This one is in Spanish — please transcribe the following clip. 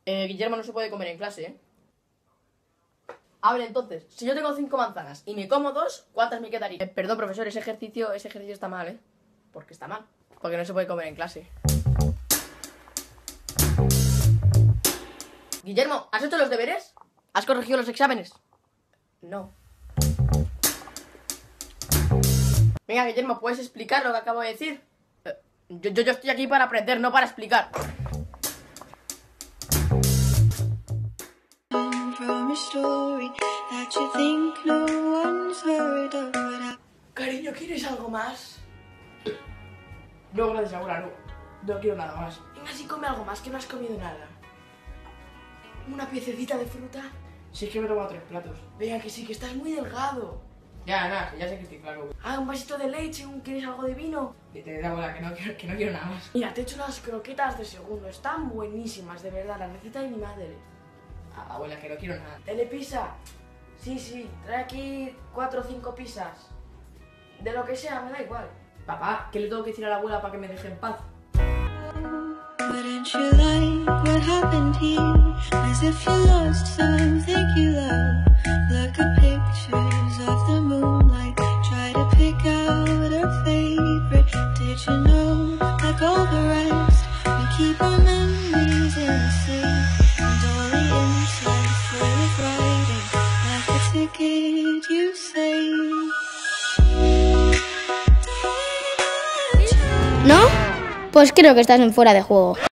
Guillermo no se puede comer en clase, ¿eh? A ver, entonces, si yo tengo 5 manzanas y me como 2, ¿cuántas me quedarían? Perdón, profesor, ese ejercicio está mal, ¿eh? ¿Por qué está mal? Porque no se puede comer en clase. Guillermo, ¿has hecho los deberes? ¿Has corregido los exámenes? No. Venga, Guillermo, ¿puedes explicar lo que acabo de decir? Yo estoy aquí para aprender, no para explicar. Cariño, ¿quieres algo más? No, gracias, abuela, no quiero nada más. Venga, sí, come algo más, que no has comido nada. ¿Una piececita de fruta? Sí, es que me he tomado 3 platos. Venga, que sí, que estás muy delgado. Ya sé que estoy flaco. Ah, un vasito de leche, ¿quieres algo de vino? Te da abuela, que no quiero nada más. Mira, te he hecho unas croquetas de segundo, están buenísimas, de verdad, la receta de mi madre. Abuela, que no quiero nada. ¿Telepizza? Sí, trae aquí 4 o 5 pizzas. De lo que sea, me da igual. Papá, ¿qué le tengo que decir a la abuela para que me deje en paz? Wouldn't you like what happened here? As if you lost something you love. Look at pictures of the moonlight. Try to pick out our favorite. Did you know, like all the rest, we keep our memories in the safe. And all the inside full of writing, like a ticket you save. ¿No? Pues creo que estás en fuera de juego.